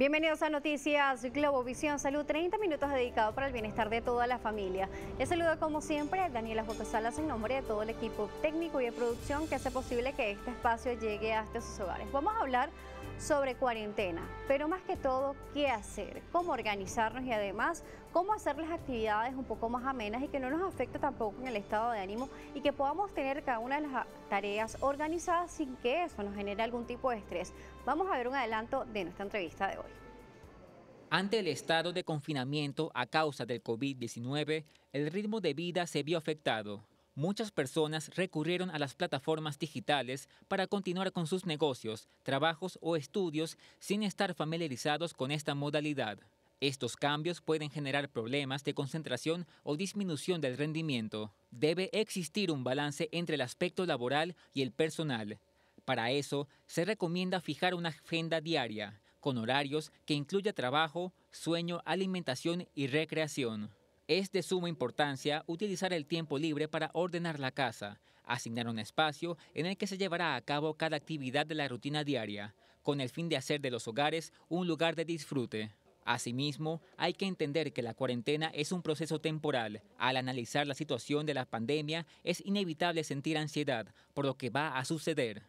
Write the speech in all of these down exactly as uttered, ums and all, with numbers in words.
Bienvenidos a Noticias Globovisión Salud, treinta minutos dedicados para el bienestar de toda la familia. Les saludo como siempre Daniela Joco Salas en nombre de todo el equipo técnico y de producción que hace posible que este espacio llegue hasta sus hogares. Vamos a hablar sobre cuarentena, pero más que todo, qué hacer, cómo organizarnos y además cómo hacer las actividades un poco más amenas y que no nos afecte tampoco en el estado de ánimo y que podamos tener cada una de las tareas organizadas sin que eso nos genere algún tipo de estrés. Vamos a ver un adelanto de nuestra entrevista de hoy. Ante el estado de confinamiento a causa del COVID diecinueve, el ritmo de vida se vio afectado. Muchas personas recurrieron a las plataformas digitales para continuar con sus negocios, trabajos o estudios sin estar familiarizados con esta modalidad. Estos cambios pueden generar problemas de concentración o disminución del rendimiento. Debe existir un balance entre el aspecto laboral y el personal. Para eso, se recomienda fijar una agenda diaria, con horarios que incluya trabajo, sueño, alimentación y recreación. Es de suma importancia utilizar el tiempo libre para ordenar la casa, asignar un espacio en el que se llevará a cabo cada actividad de la rutina diaria, con el fin de hacer de los hogares un lugar de disfrute. Asimismo, hay que entender que la cuarentena es un proceso temporal. Al analizar la situación de la pandemia, es inevitable sentir ansiedad por lo que va a suceder.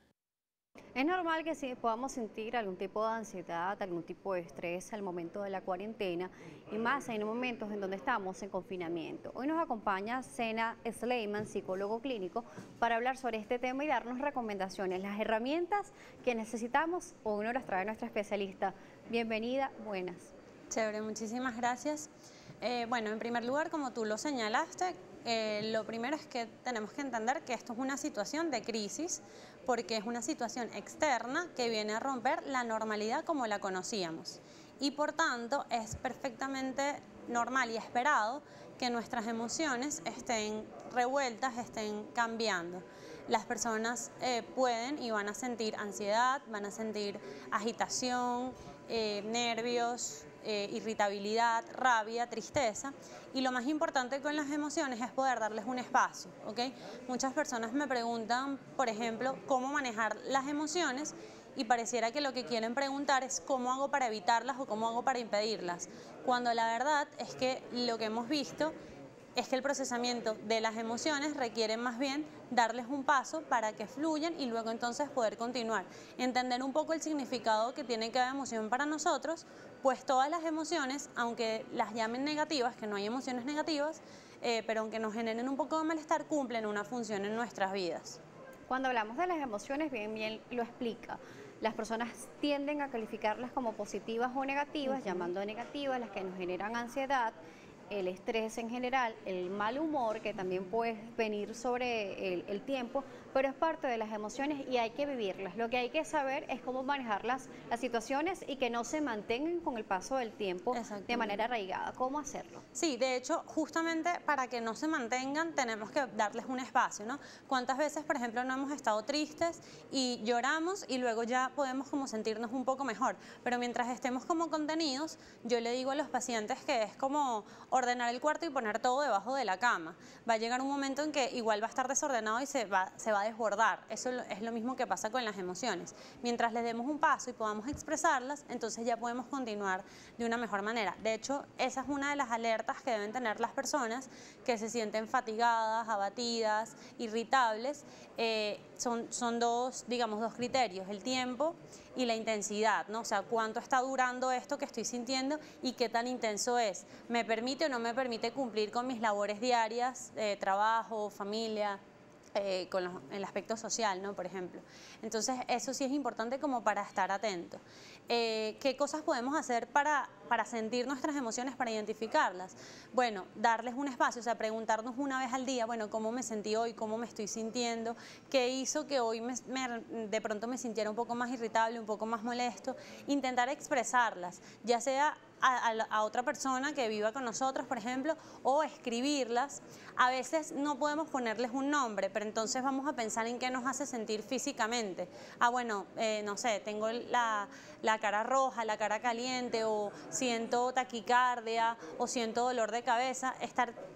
Es normal que sí podamos sentir algún tipo de ansiedad, algún tipo de estrés al momento de la cuarentena y más en momentos en donde estamos en confinamiento. Hoy nos acompaña Sena Sleiman, psicólogo clínico, para hablar sobre este tema y darnos recomendaciones, las herramientas que necesitamos. Hoy nos las trae nuestra especialista. Bienvenida, buenas. Chévere, muchísimas gracias. Eh, bueno, en primer lugar, como tú lo señalaste, eh, lo primero es que tenemos que entender que esto es una situación de crisis, porque es una situación externa que viene a romper la normalidad como la conocíamos. Y por tanto, es perfectamente normal y esperado que nuestras emociones estén revueltas, estén cambiando. Las personas eh, pueden y van a sentir ansiedad, van a sentir agitación, eh, nervios, Eh, irritabilidad, rabia, tristeza, y lo más importante con las emociones es poder darles un espacio, ¿ok? Muchas personas me preguntan, por ejemplo, cómo manejar las emociones y pareciera que lo que quieren preguntar es cómo hago para evitarlas o cómo hago para impedirlas, cuando la verdad es que lo que hemos visto es que el procesamiento de las emociones requiere más bien darles un paso para que fluyan y luego entonces poder continuar. Entender un poco el significado que tiene cada emoción para nosotros, pues todas las emociones, aunque las llamen negativas, que no hay emociones negativas, eh, pero aunque nos generen un poco de malestar, cumplen una función en nuestras vidas. Cuando hablamos de las emociones, bien, bien lo explica. Las personas tienden a calificarlas como positivas o negativas, uh-huh. llamando negativas las que nos generan ansiedad, el estrés en general, el mal humor que también puede venir sobre el, el tiempo, pero es parte de las emociones y hay que vivirlas. Lo que hay que saber es cómo manejar las, las situaciones y que no se mantengan con el paso del tiempo de manera arraigada. ¿Cómo hacerlo? Sí, de hecho, justamente para que no se mantengan tenemos que darles un espacio, ¿no? ¿Cuántas veces, por ejemplo, no hemos estado tristes y lloramos y luego ya podemos como sentirnos un poco mejor? Pero mientras estemos como contenidos, yo le digo a los pacientes que es como ordenar el cuarto y poner todo debajo de la cama. Va a llegar un momento en que igual va a estar desordenado y se va, se va a desbordar. Eso es lo mismo que pasa con las emociones. Mientras les demos un paso y podamos expresarlas, entonces ya podemos continuar de una mejor manera. De hecho, esa es una de las alertas que deben tener las personas que se sienten fatigadas, abatidas, irritables. Eh, son, son dos, digamos, dos criterios, el tiempo y la intensidad, ¿no? O sea, cuánto está durando esto que estoy sintiendo y qué tan intenso es. ¿Me permite o no me permite cumplir con mis labores diarias, eh, trabajo, familia? Eh, con los, el aspecto social, ¿no? Por ejemplo. Entonces, eso sí es importante como para estar atento. Eh, ¿Qué cosas podemos hacer para, para sentir nuestras emociones, para identificarlas? Bueno, darles un espacio, o sea, preguntarnos una vez al día, bueno, ¿cómo me sentí hoy? ¿Cómo me estoy sintiendo? ¿Qué hizo que hoy me, me, de pronto me sintiera un poco más irritable, un poco más molesto? Intentar expresarlas, ya sea A, a, a otra persona que viva con nosotros, por ejemplo, o escribirlas. A veces no podemos ponerles un nombre, pero entonces vamos a pensar en qué nos hace sentir físicamente. Ah, bueno, eh, no sé, tengo la, la cara roja, la cara caliente, o siento taquicardia, o siento dolor de cabeza. Estar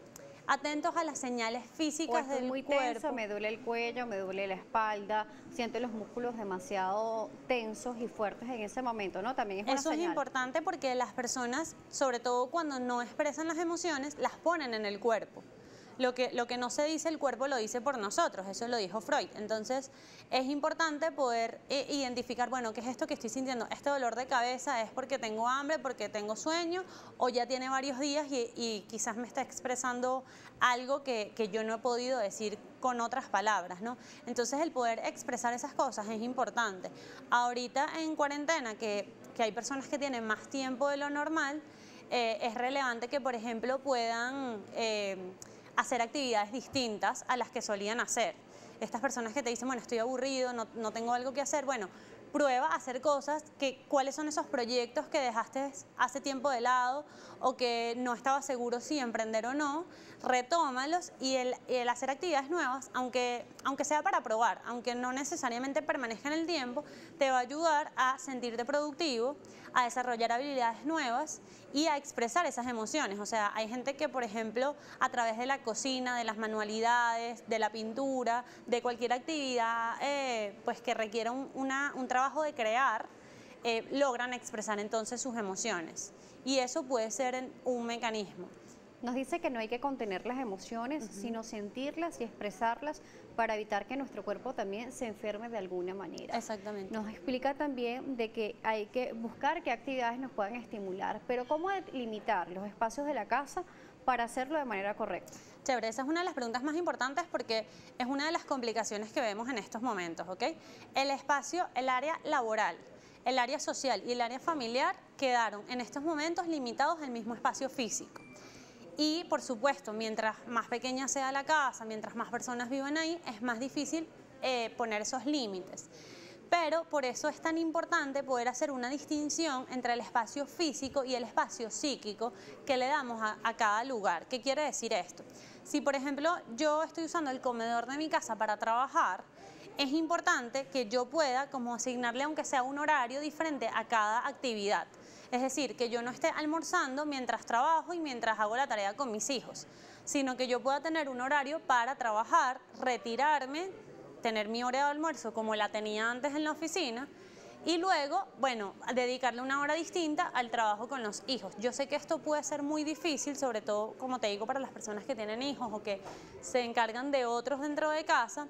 atentos a las señales O físicas estoy del muy cuerpo. tenso, me duele el cuello, me duele la espalda, siento los músculos demasiado tensos y fuertes en ese momento, ¿no? También es una Eso es señal. importante porque las personas, sobre todo cuando no expresan las emociones, las ponen en el cuerpo. Lo que, lo que no se dice, el cuerpo lo dice por nosotros, eso lo dijo Freud. Entonces, es importante poder eh, identificar, bueno, ¿qué es esto que estoy sintiendo? Este dolor de cabeza es porque tengo hambre, porque tengo sueño, o ya tiene varios días y, y quizás me está expresando algo que, que yo no he podido decir con otras palabras, ¿no? Entonces, el poder expresar esas cosas es importante. Ahorita en cuarentena, que, que hay personas que tienen más tiempo de lo normal, eh, es relevante que, por ejemplo, puedan eh, hacer actividades distintas a las que solían hacer. Estas personas que te dicen, bueno, estoy aburrido, no, no tengo algo que hacer, bueno, prueba a hacer cosas, que, cuáles son esos proyectos que dejaste hace tiempo de lado o que no estabas seguro si emprender o no, retómalos y el, el hacer actividades nuevas, aunque, aunque sea para probar, aunque no necesariamente permanezca en el tiempo, te va a ayudar a sentirte productivo, a desarrollar habilidades nuevas y a expresar esas emociones. O sea, hay gente que, por ejemplo, a través de la cocina, de las manualidades, de la pintura, de cualquier actividad eh, pues que requiera un, una, un trabajo de crear, eh, logran expresar entonces sus emociones. Y eso puede ser un mecanismo. Nos dice que no hay que contener las emociones, uh-huh. sino sentirlas y expresarlas para evitar que nuestro cuerpo también se enferme de alguna manera. Exactamente. Nos explica también de que hay que buscar qué actividades nos puedan estimular, pero cómo limitar los espacios de la casa para hacerlo de manera correcta. Chévere, esa es una de las preguntas más importantes porque es una de las complicaciones que vemos en estos momentos, ¿ok? El espacio, el área laboral, el área social y el área familiar quedaron en estos momentos limitados al mismo espacio físico. Y, por supuesto, mientras más pequeña sea la casa, mientras más personas vivan ahí, es más difícil eh, poner esos límites. Pero por eso es tan importante poder hacer una distinción entre el espacio físico y el espacio psíquico que le damos a, a cada lugar. ¿Qué quiere decir esto? Si, por ejemplo, yo estoy usando el comedor de mi casa para trabajar, es importante que yo pueda como asignarle, aunque sea un horario diferente a cada actividad. Es decir, que yo no esté almorzando mientras trabajo y mientras hago la tarea con mis hijos, sino que yo pueda tener un horario para trabajar, retirarme, tener mi hora de almuerzo como la tenía antes en la oficina y luego, bueno, dedicarle una hora distinta al trabajo con los hijos. Yo sé que esto puede ser muy difícil, sobre todo, como te digo, para las personas que tienen hijos o que se encargan de otros dentro de casa.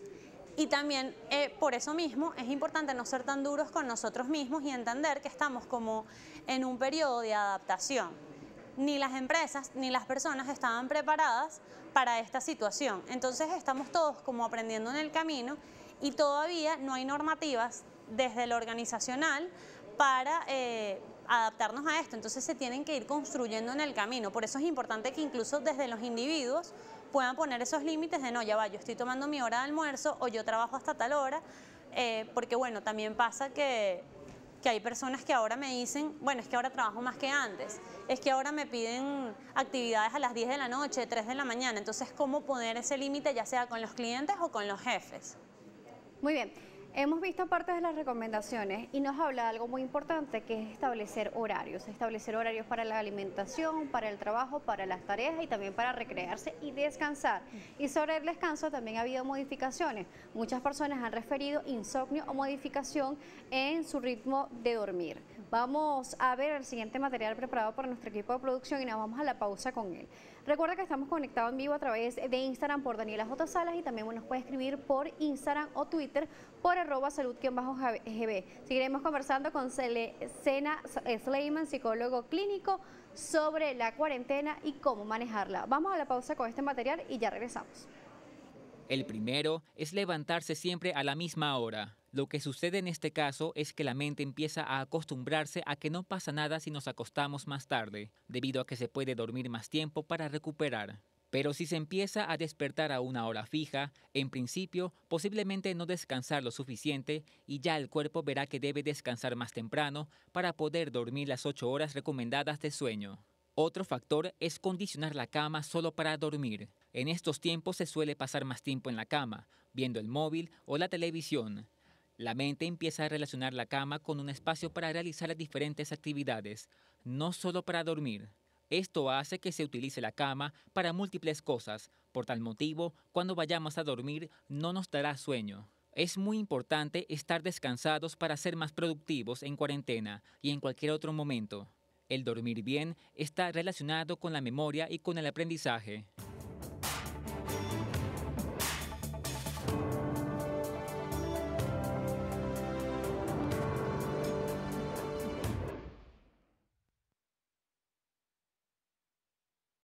Y también eh, por eso mismo es importante no ser tan duros con nosotros mismos y entender que estamos como en un periodo de adaptación. Ni las empresas ni las personas estaban preparadas para esta situación. Entonces estamos todos como aprendiendo en el camino y todavía no hay normativas desde lo organizacional para eh, adaptarnos a esto. Entonces se tienen que ir construyendo en el camino. Por eso es importante que incluso desde los individuos puedan poner esos límites de no, ya va, yo estoy tomando mi hora de almuerzo o yo trabajo hasta tal hora, eh, porque bueno, también pasa que, que hay personas que ahora me dicen, bueno, es que ahora trabajo más que antes, es que ahora me piden actividades a las diez de la noche, tres de la mañana, entonces ¿cómo poner ese límite ya sea con los clientes o con los jefes? Muy bien. Hemos visto partes de las recomendaciones y nos habla de algo muy importante que es establecer horarios, establecer horarios para la alimentación, para el trabajo, para las tareas y también para recrearse y descansar. Y sobre el descanso también ha habido modificaciones. Muchas personas han referido insomnio o modificación en su ritmo de dormir. Vamos a ver el siguiente material preparado por nuestro equipo de producción y nos vamos a la pausa con él. Recuerda que estamos conectados en vivo a través de Instagram por Daniela J. Salas y también nos puede escribir por Instagram o Twitter por arroba salud-G B. Seguiremos conversando con Sena Sleiman, psicólogo clínico, sobre la cuarentena y cómo manejarla. Vamos a la pausa con este material y ya regresamos. El primero es levantarse siempre a la misma hora. Lo que sucede en este caso es que la mente empieza a acostumbrarse a que no pasa nada si nos acostamos más tarde, debido a que se puede dormir más tiempo para recuperar. Pero si se empieza a despertar a una hora fija, en principio posiblemente no descansar lo suficiente y ya el cuerpo verá que debe descansar más temprano para poder dormir las ocho horas recomendadas de sueño. Otro factor es condicionar la cama solo para dormir. En estos tiempos se suele pasar más tiempo en la cama, viendo el móvil o la televisión. La mente empieza a relacionar la cama con un espacio para realizar diferentes actividades, no solo para dormir. Esto hace que se utilice la cama para múltiples cosas. Por tal motivo, cuando vayamos a dormir no nos dará sueño. Es muy importante estar descansados para ser más productivos en cuarentena y en cualquier otro momento. El dormir bien está relacionado con la memoria y con el aprendizaje.